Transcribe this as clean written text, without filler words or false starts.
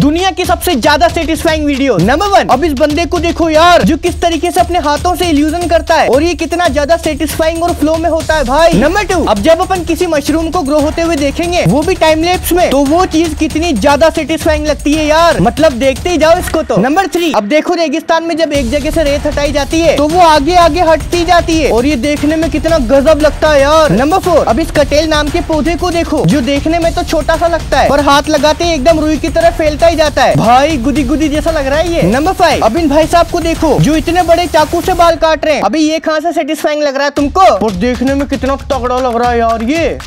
दुनिया की सबसे ज्यादा सेटिस्फाइंग वीडियो। नंबर 1, अब इस बंदे को देखो यार, जो किस तरीके से अपने हाथों से इल्यूजन करता है और ये कितना ज्यादा सेटिस्फाइंग और फ्लो में होता है भाई। नंबर 2, अब जब अपन किसी मशरूम को ग्रो होते हुए देखेंगे, वो भी टाइम लैप्स में, तो वो चीज कितनी ज्यादा सेटिस्फाइंग लगती है यार, मतलब देखते ही जाओ इसको तो। नंबर 3, अब देखो रेगिस्तान में जब एक जगह से रेत हटाई जाती है तो वो आगे आगे हटती जाती है और ये देखने में कितना गजब लगता है यार। नंबर 4, अब इस कटेल नाम के पौधे को देखो, जो देखने में तो छोटा सा लगता है पर हाथ लगाते ही एकदम रुई की तरह फैलता ही जाता है भाई, गुदी गुदी जैसा लग रहा है ये। नंबर 5, अब इन भाई साहब को देखो, जो इतने बड़े चाकू से बाल काट रहे हैं, अभी ये कहाँ से सेटिस्फाइंग लग रहा है तुमको, और देखने में कितना तगड़ा लग रहा है यार ये।